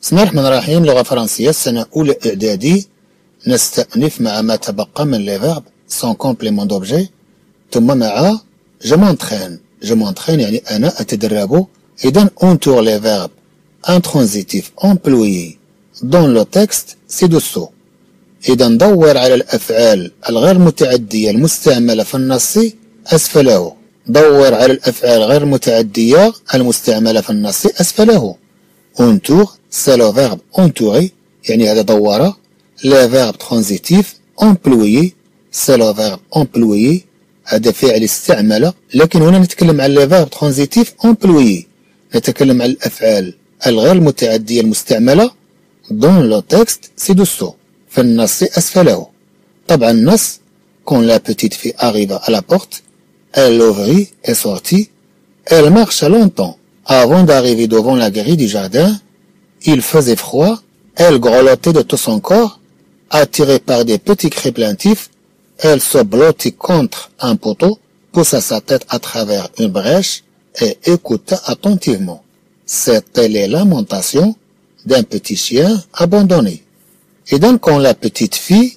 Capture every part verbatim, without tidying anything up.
بسم الله الرحمن الرحيم. لغة فرنسية السنة أولى إعدادي. نستأنف مع ما تبقى من لي فيرب سون كومبليمون دوبجي، ثم مع جو مونتخين. جو مونتخين يعني أنا أتدرب. إذا أونتور لي فيرب انترانزيتيف امبلويي دون لو تكست سي دوسو. إذا ندور على الأفعال الغير متعدية المستعملة في النص أسفله. دور على الأفعال غير متعدية المستعملة في النص أسفله. أونتور سي لو فيرب أونتوري يعني هذا دور. لي فيرب ترانزيتيف امبلويي سي لو فيرب امبلويي هذا فعل استعمل، لكن هنا نتكلم عن لي فيرب ترانزيتيف امبلويي، نتكلم عن الأفعال الغير متعدية المستعملة دون لو تكست سي دوسو في النص أسفله. طبعا النص كون لا بتيت في arrive à la porte, elle ouvrit et sortit, elle marcha longtemps avant d'arriver devant la grille du jardin. Il faisait froid, elle grelottait de tout son corps, attirée par des petits cris plaintifs, elle se blottit contre un poteau, poussa sa tête à travers une brèche et écouta attentivement. C'étaient les lamentations d'un petit chien abandonné. Et donc quand la petite fille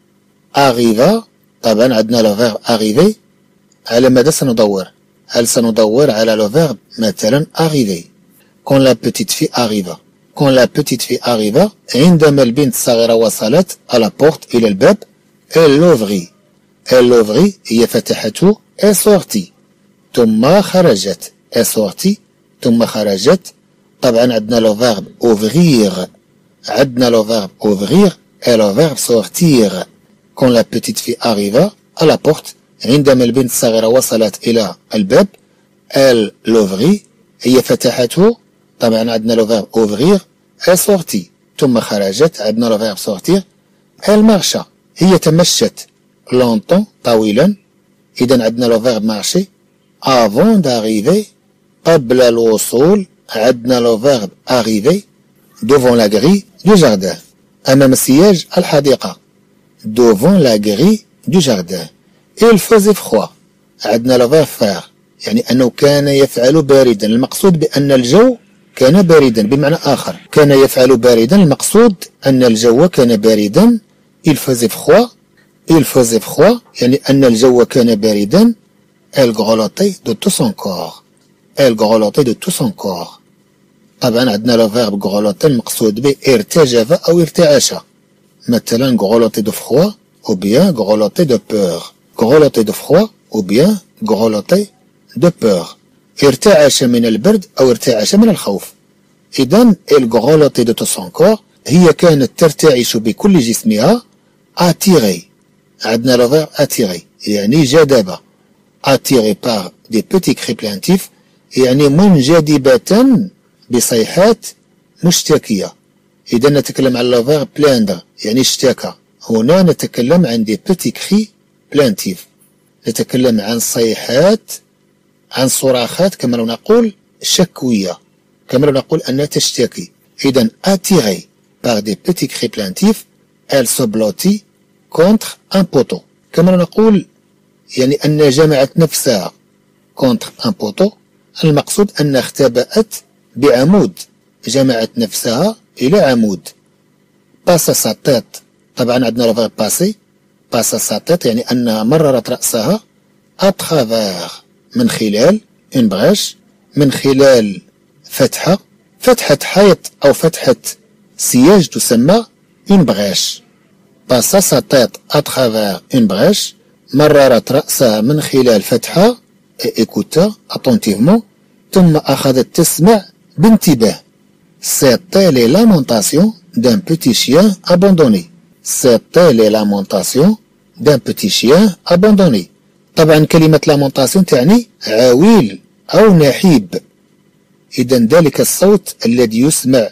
arriva، طبعا عندنا لو فيرب arriver، على ماذا سندور؟ هل سندور على لو فيرب مثلا arriver. quand la petite fille arriva quand la petite fille arriva عندما البنت الصغيرة وصلت à la porte إلى الباب، elle l'ouvrit elle l'ouvrit هي فتحته et sortit ثم خرجت et sortit ثم خرجت. طبعا عندنا لو فيرب ouvrir، عندنا لو فيرب ouvrir et لو فيرب sortir. quand la petite fille arriva à la porte عندما البنت الصغيرة وصلت إلى الباب، elle l'ouvrit هي فتحته. طبعا عندنا لو فيرب ouvrir et sortit ثم خرجت، عندنا لو فيرب sortir. elle marcha هي تمشت longtemps طويلا. إذا عندنا لو فيرب marcher. avant d'arriver قبل الوصول عندنا لو فيرب arriver. devant la grille du jardin أمام سياج الحديقة. devant la grille du jardin. il faisait froid عندنا لو فيرب faire يعني أنه كان يفعل باردا. المقصود بأن الجو كان باردا، بمعنى آخر كان يفعل باردا، المقصود أن الجو كان باردا. il faisait froid il faisait froid يعني أن الجو كان باردا. elle grelottait de tout son corps elle grelottait de tout son corps. طبعا عندنا لو فيرب grelotter المقصود به ارتجف أو ارتعش، مثلا grelotter de froid ou bien grelotter de peur. grelotter de froid ou bien grelotter de peur ارتعش من البرد أو ارتعش من الخوف. إذن elle grelottait de tout son corps هي كانت ترتعش بكل جسمها. attirée عندنا لو فيرب attirée يعني جذب. attirée par des petits cris plaintifs يعني منجذبة بصيحات مشتكية. إذا نتكلم عن لو فيرب plaindre يعني اشتكى، هنا نتكلم عن دي بيتي كري بلانتيف، نتكلم عن صيحات، عن صراخات كما لو نقول شكوية، كما لو نقول أنها تشتكي. إذا attirée par des petits cris plaintifs elle se blottit contre un poteau، كما لو نقول يعني أن جمعت نفسها contre un poteau، المقصود أن اختبأت بعمود، جمعت نفسها إلى عمود. passe sa tête طبعا عندنا لو فيرب passer. passe sa tête يعني أنها مررت رأسها à travers من خلال une brèche، من خلال فتحة، فتحة حيط أو فتحة سياج تسمى une brèche. passe sa tête à travers une brèche مررت رأسها من خلال فتحة et écouta attentivement ثم أخذت تسمع بانتباه. c'était les lamentations d'un petit chien abandonné. c'était les lamentations d'un petit chien abandonné. طبعا كلمة lamentation تعني عويل أو نحيب. إذا ذلك الصوت الذي يسمع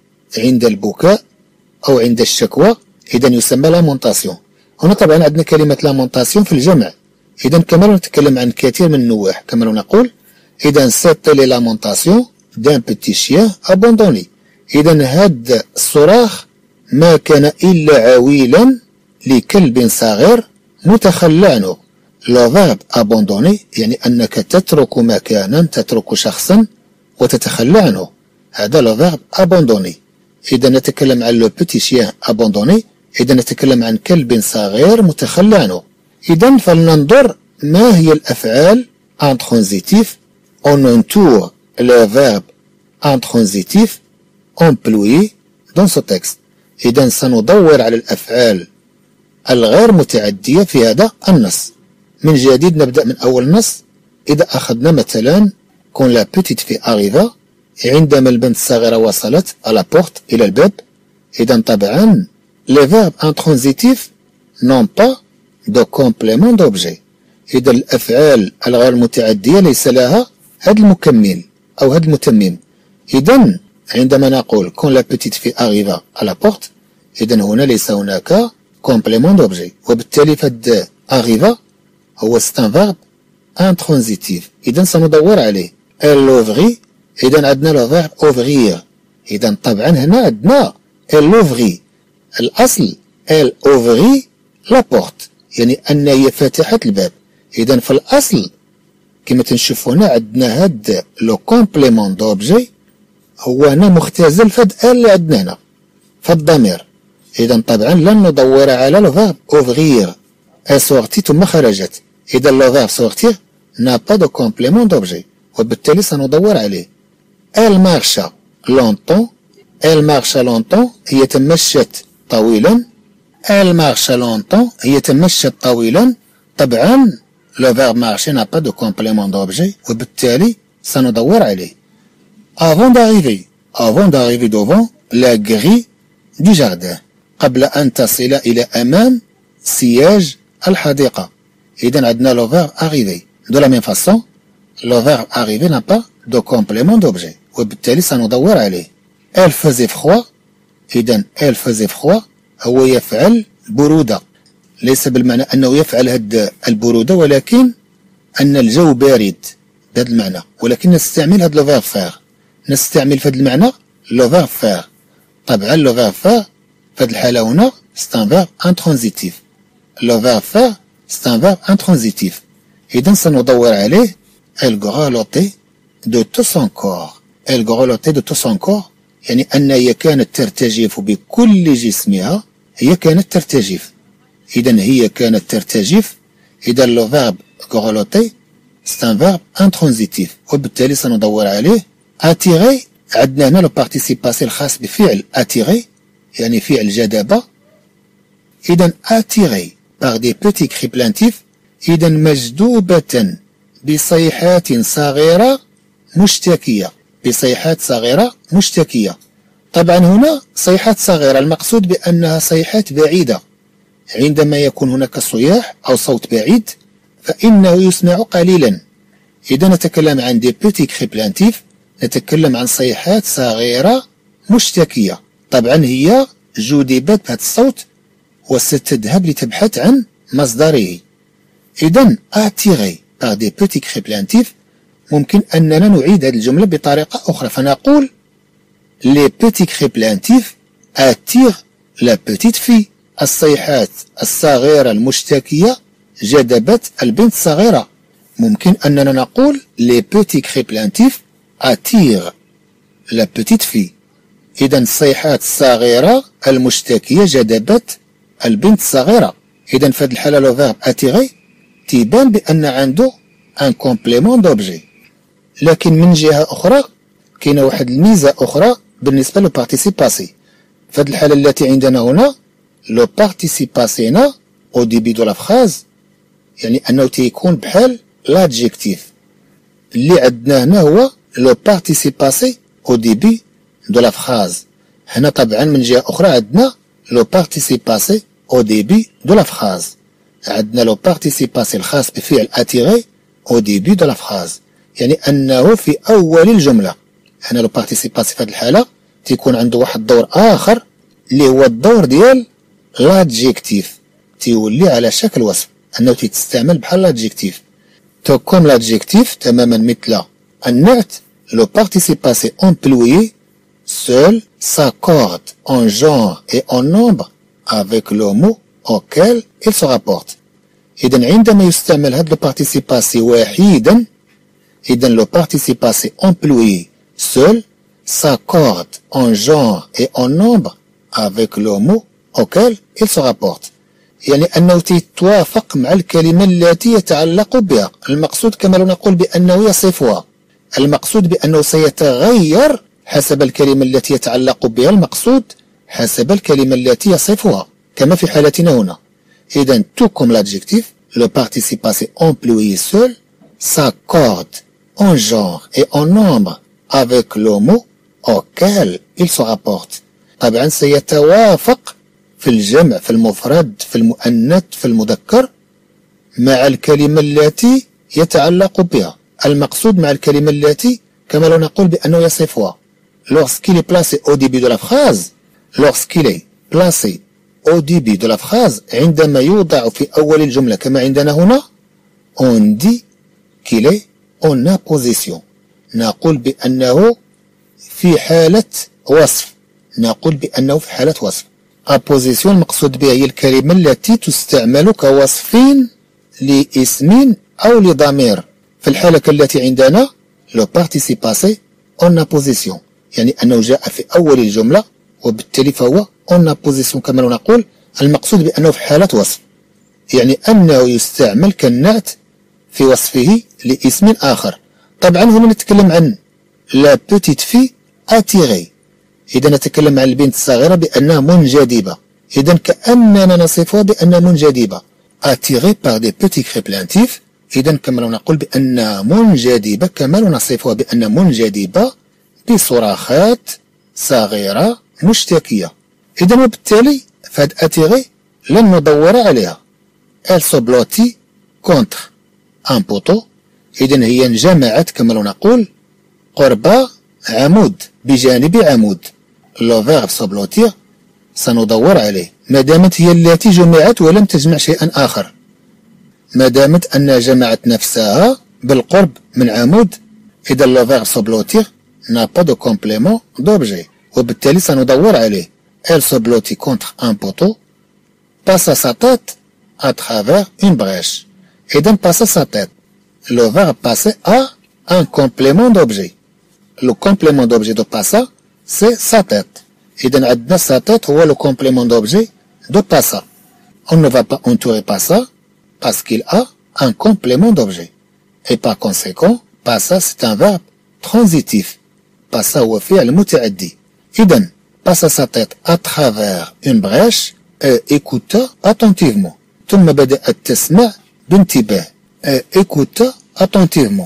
عند البكاء أو عند الشكوى إذا يسمى lamentation. هنا طبعا عندنا كلمة lamentation في الجمع. إذا كما لو نتكلم عن كثير من النواح كما لو نقول إذا c'était les lamentations d'un petit chien abandonné. إذا هذا الصراخ ما كان إلا عويلا لكلب صغير متخلى عنه. لو فيرب abandonné يعني أنك تترك مكانا، تترك شخصا وتتخلى عنه، هذا لو فيرب abandonné. إذا نتكلم عن لو بوتي شيان أبوندوني، إذا نتكلم عن كلب صغير متخلى عنه. إذا فلننظر ما هي الأفعال intransitif. On entoure le verbe intransitif employé dans ce texte. إذا سندور على الأفعال الغير متعدية في هذا النص. من جديد نبدأ من أول نص. إذا أخذنا مثلا كون لا بوتيت في أغيفا، عندما البنت الصغيرة وصلت على بورت إلى الباب. إذا طبعا les verbes intransitifs n'ont pas de complément d'objet. إذا الأفعال الغير متعدية ليس لها هذا المكمل أو هذا المتمم. إذا عندما نقول كون لا بوتيت في أغيفا على بورت، إذا هنا ليس هناك complément d'objet، وبالتالي فهاد أغيفا هو ستان فيرب intransitif. إذا سندور عليه elle ouvrit. إذا عندنا لو فيرب ouvrir. إذا طبعا هنا عندنا elle ouvrit. الأصل elle ouvrit la porte، يعني أن هي فتحت الباب. إذا في الأصل كما تنشوفوا هنا عندنا هاد لو كومبليمون دوبجي هو هنا مختزل فهاد ال اللي عندنا هنا فالضمير. إذا طبعا لن ندور على لو فيرب اوفغيغ اسورتي ثم خرجت. إذا لو فيرب سورتيغ نا با دو كومبليمون دوبجي، وبالتالي سندور عليه ال مارشا لونتون. ال مارشا لونتون هي تمشت طويلا. ال مارشا لونتون هي تمشت طويلا. طبعا لو فيرب مارشي نا با دو كومبليمون دوبجي، وبالتالي سندور عليه avant d'arriver. avant d'arriver devant la grille du jardin، قبل أن تصل إلى أمام سياج الحديقة. إذا عندنا لو فيرب arriver. de la même façon le verbe arriver n'a pas de complément d'objet، وبالتالي سندور عليه elle faisait froid. إذا elle faisait froid هو يفعل برودة، ليس بالمعنى أنه يفعل هاد البرودة، ولكن أن الجو بارد بهذا المعنى، ولكن نستعمل هاد لو فيرب فيغ، نستعمل في هذا المعنى لو فيرب فيغ. طبعا لو فيرب فيغ في هذه الحالة هنا ستان فيرب انترانزيتيف. لو فيرب فيغ ستان فيرب انترانزيتيف. إذا سندور عليه elle grelottait de tout son corps. elle grelottait de tout son corps يعني أن هي كانت ترتجف بكل جسمها. هي كانت ترتجف. إذا هي كانت ترتجف. إذا لو فيرب grelotter ستان فيرب انترانزيتيف، وبالتالي سندور عليه attirer. عندنا هنا لو بارتيسيباسي الخاص بفعل attirer يعني فعل جذب. إذا attirer par des petits cris plaintifs. إذا مجذوبة بصيحات صغيرة مشتكية. بصيحات صغيرة مشتكية. طبعا هنا صيحات صغيرة المقصود بأنها صيحات بعيدة. عندما يكون هناك صياح أو صوت بعيد فإنه يسمع قليلا. إذا نتكلم عن دي بوتي كري بلانتيف، نتكلم عن صيحات صغيرة مشتكية. طبعا هي جذبت بهذا الصوت وستذهب لتبحث عن مصدره. إذا attiré par des petits cris plaintifs ممكن أننا نعيد هذه الجملة بطريقة أخرى، فنقول les petits cris plaintifs attirent la petite fille. الصيحات الصغيرة المشتكية جذبت البنت الصغيرة. ممكن أننا نقول les petits cris plaintifs attirent la petite fille. إذا الصيحات الصغيرة المشتكية جذبت البنت الصغيرة. إذا في هذه الحالة لو فيرب attirer تيبان بأن عنده ان كومبليمون دوبجي. لكن من جهة أخرى كاينة واحد الميزة أخرى بالنسبة لو بارتيسيباسي. في هذه الحالة التي عندنا هنا لو بارتيسيباسي هنا أو ديبي دو لا فراز يعني أنه تيكون بحال لادجيكتيف. اللي عندنا هنا هو لو بارتيسيباسي أو ديبي دو لا فراز. هنا طبعا من جهة أخرى عندنا لو بارتيسيباسي أو ديبي دو لا فراز. عندنا لو بارتيسيباسي الخاص بفعل attirer au début de la phrase يعني أنه في أول الجملة. هنا لو بارتيسيباسي في هذه الحالة تيكون عنده واحد الدور آخر اللي هو الدور ديال لادجيكتيف، تيولي على شكل وصف أنه تستعمل بحال لادجيكتيف. تو كوم لادجيكتيف تماما مثل النعت. لو بارتيسيباسي employé seul s'accorde en genre et en nombre avec le mot auquel il se rapporte. إذا عندما يستعمل هذا لو بارتيسيباسي وحيدا، إذا لو بارتيسيباسي employé seul s'accorde en genre et en nombre avec le mot auquel il se rapporte. يعني أنه تتوافق مع الكلمة التي يتعلق بها. المقصود كما لو نقول بأنه يصفها. المقصود بأنه سيتغير حسب الكلمة التي يتعلق بها المقصود حسب الكلمة التي يصفها كما في حالتنا هنا. إذن tout comme l'adjectif, le participe passé employé seul s'accorde en genre et en nombre avec le mot auquel il se rapporte. طبعا سيتوافق في الجمع في المفرد في المؤنث في المذكر مع الكلمة التي يتعلق بها. المقصود مع الكلمة التي كما لو نقول بأنه يصفها. Lorsqu'il est placé au début de la phrase, lorsqu'il est placé au début de la phrase, عندما يوضع في أول الجملة كما عندنا هنا, on dit qu'il est en apposition. نقول بأنه في حالة وصف. نقول بأنه في حالة وصف. apposition المقصود بها هي الكلمة التي تستعمل كوصف لاسم أو لضمير. في الحالة التي عندنا le participe passé en apposition يعني أنه جاء في أول الجملة وبالتالي فهو en apposition كما نقول. المقصود بأنه في حالة وصف يعني أنه يستعمل كالنعت في وصفه لاسم آخر. طبعا هنا نتكلم عن la petite fille attirée. إذا نتكلم عن البنت الصغيرة بأنها منجذبة. إذا كأننا نصفها بأنها منجذبة attirée par des petits cris plaintifs. إذا كما نقول بأنها منجذبة كما نصفها بأنها منجذبة بصراخات صغيرة مشتكية. إذا وبالتالي فهاد attirée لن ندور عليها. elle se blottit contre un poteau. إذا هي انجمعت كما نقول قرب عمود بجانب عمود. لو فيرب se blottir سندور عليه ما دامت هي التي جمعت ولم تجمع شيئا آخر. ما دامت أنها جمعت نفسها بالقرب من عمود إذا لو فيرب se blottir n'a pas de complément d'objet وبالتالي سندور عليه. elle se blottit contre un poteau passa sa tête à travers une brèche. إذا passa sa tête le verbe passer a un complément d'objet. le complément d'objet de passa c'est sa tête. إذا عندنا sa tête هو le complément d'objet de passa. on ne va pas entourer passa parce qu'il a un complément d'objet et par conséquent passa c'est un verbe transitif. passa هو فعل متعدي. إذا passa sa tête à travers une brèche et écouta attentivement. ثم بدأت تسمع بانتباه et écouta attentivement.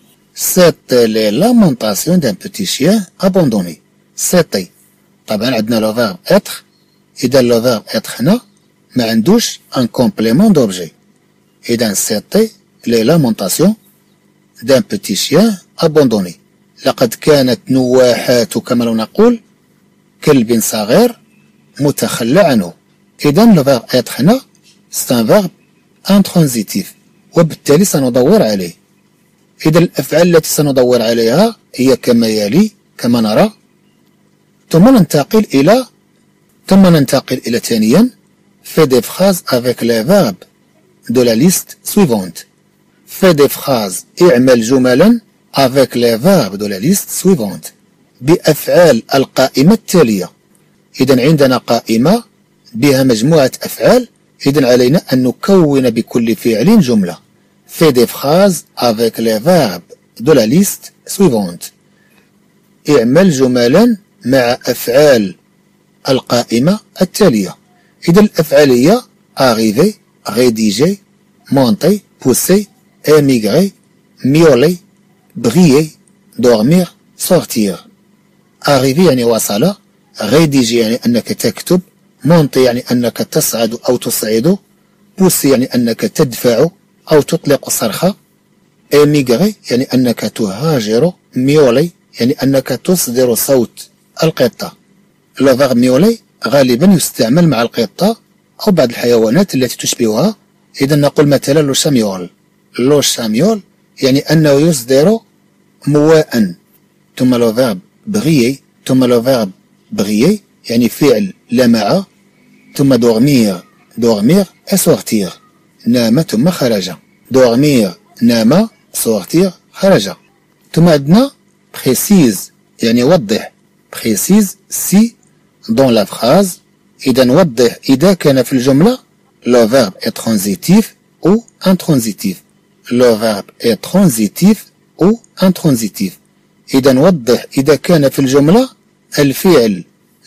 C'était les lamentations d'un petit chien abandonné. C'était طبعا عندنا le verbe être. إذا le verbe être هنا ما عندوش un complément d'objet. إذا c'était les lamentations d'un petit chien abandonné. لقد كانت نواحات كما نقول كلب صغير متخلى عنه. إذا le verbe être هنا c'est un verbe intransitif وبالتالي سندور عليه. إذا الأفعال التي سندور عليها هي كما يلي كما نرى. ثم ننتقل إلى ثم ننتقل إلى ثانيا fait des phrases avec les verbes de la liste suivante. fait des phrases اعمل جملا avec les verbes de la liste suivante بأفعال القائمة التالية. إذا عندنا قائمة بها مجموعة أفعال. إذا علينا أن نكون بكل فعل جملة. fait des phrases avec les verbes de la liste suivante. اعمل جملا مع أفعال القائمة التالية. إذا الأفعال هي arriver, rédiger, monter, pousser, émigrer, miauler, briller, dormir, sortir. arriver يعني وصل. rédiger يعني أنك تكتب. monter يعني أنك تصعد أو تصعد. pousser يعني أنك تدفع أو تطلق صرخة. émigrer يعني أنك تهاجر. miauler يعني أنك تصدر صوت القطة. le verbe miauler غالبا يستعمل مع القطة أو بعض الحيوانات التي تشبهها. إذا نقول مثلا لو شاميول. لو شاميول يعني أنه يصدر مواء. ثم لو verbe briller ثم لو verbe briller يعني فعل لمع. ثم dormir dormir et sortir نام ثم خرج. dormir نام sortir خرج. ثم عندنا précise يعني وضح précise si dans la phrase. إذا وضح إذا كان في الجملة le verbe est transitif ou intransitif. Le verbe est transitif ou intransitif. إذا وضح إذا كان في الجملة الفعل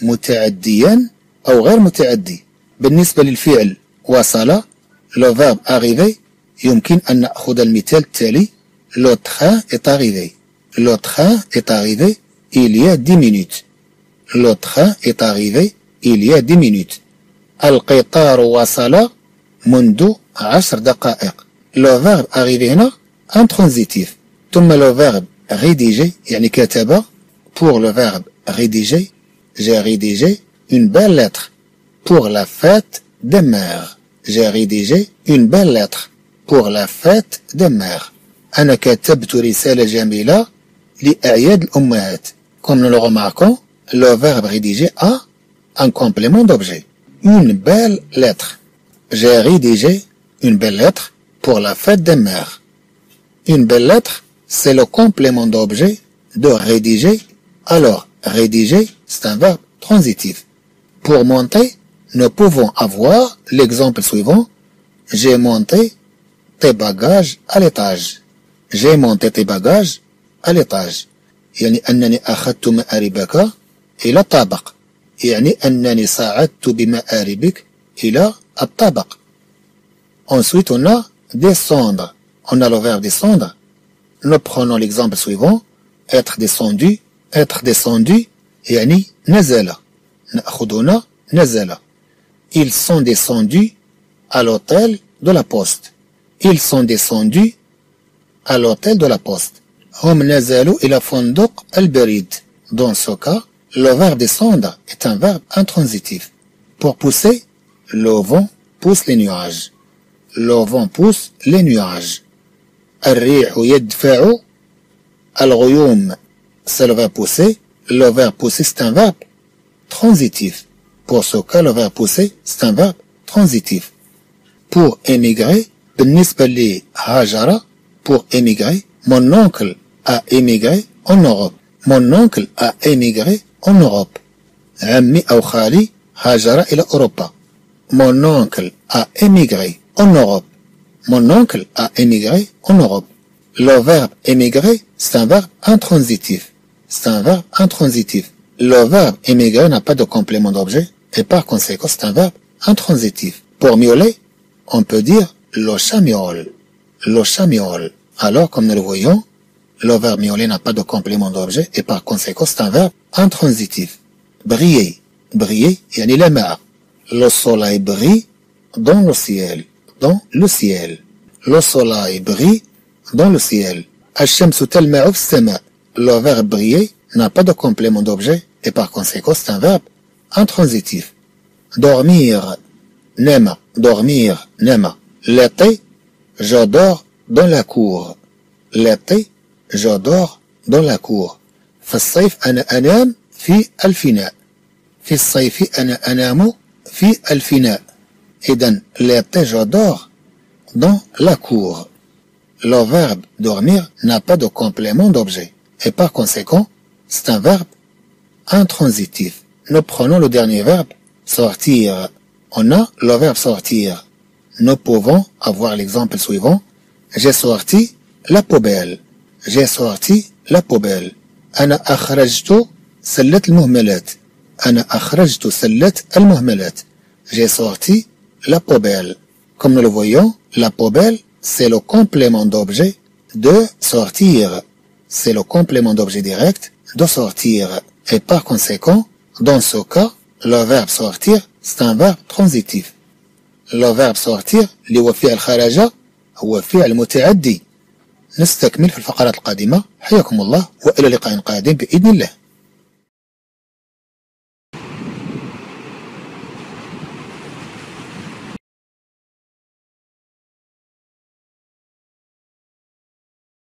متعديا أو غير متعدي. بالنسبة للفعل وصل le verbe arrivé يمكن أن نأخذ المثال التالي. Le train est arrivé. Le train est arrivé il y a dix minutes. Le train est arrivé il y a dix minutes. القطار وصل منذ عشر دقائق. Le verbe arrivé هنا intransitif. ثم le verbe rédiger يعني كتب. Pour le verbe rédiger j'ai rédigé une belle lettre pour la fête des mères. J'ai rédigé une belle lettre pour la fête des mères. أنا كتبت رسالة جميلة لأعياد الأمهات. Comme nous le remarquons, le verbe rédiger a un complément d'objet. Une belle lettre. J'ai rédigé une belle lettre pour la fête des mères. Une belle lettre, c'est le complément d'objet de rédiger. Alors, rédiger, c'est un verbe transitif. Pour monter, nous pouvons avoir l'exemple suivant. J'ai monté tes bagages à l'étage. J'ai monté tes bagages à l'étage. يعني أنني أخذت مآربك إلى الطابق. يعني أنني صعدت بمآربك إلى الطابق. Ensuite, on a descendre. On a le verbe descendre. Nous prenons l'exemple suivant. Être descendu. Être descendu. يعني نزل. نأخذ هنا نزل. Ils sont descendus à l'hôtel de la poste. Ils sont descendus à l'hôtel de la poste. هم نزلوا إلى فندق البريد. Dans ce cas, le verbe descendre est un verbe intransitif. Pour pousser, le vent pousse les nuages. Le vent pousse les nuages. الريح يدفع الغيوم. C'est le verbe pousser. Le verbe pousser, c'est un verbe transitif. Pour ce cas, le verbe pousser, c'est un verbe transitif. Pour émigrer, بالنسبة لهاجر, pour émigrer, mon oncle a émigré en Europe. Mon oncle a émigré en Europe. عمي أو خالي هاجر إلى أوروبا. Mon oncle a émigré en Europe. Mon oncle a émigré en Europe. Le verbe émigrer, c'est un verbe intransitif. C'est un verbe intransitif. Le verbe émigrer n'a pas de complément d'objet et par conséquent, c'est un verbe intransitif. Pour miauler, on peut dire le chat miaule. Le chat miaule. Alors, comme nous le voyons, le verbe miauler n'a pas de complément d'objet et par conséquent, c'est un verbe intransitif. Briller. Briller, yani la mer. Le soleil brille dans le ciel. Dans le ciel. Le soleil brille dans le ciel. الشمس تلمع في السماء. Le verbe briller n'a pas de complément d'objet et par conséquent, c'est un verbe intransitif. Dormir. Nema. Dormir. Nema. L'été, je dors dans la cour. L'été, je dors dans la cour. في الصيف أنا أنام في الفناء. في الصيف أنا أنام في الفناء. إذن l'été, je dors dans la cour. Le verbe dormir n'a pas de complément d'objet et par conséquent, c'est un verbe intransitif. Nous prenons le dernier verbe sortir. On a le verbe sortir. Nous pouvons avoir l'exemple suivant. J'ai sorti la poubelle. J'ai sorti la poubelle. أنا أخرجت سلة المهملات. أنا أخرجت سلة المهملات. J'ai sorti la poubelle. Comme nous le voyons, la poubelle, c'est le complément d'objet de sortir. C'est le complément d'objet direct de sortir. Et par conséquent, dans ce cas, le verbe sortir, c'est un verbe transitif. Le verbe sortir اللي هو فعل خرج هو فعل متعدي. نستكمل في الفقرات القادمة. حياكم الله وإلى لقاء قادم بإذن الله.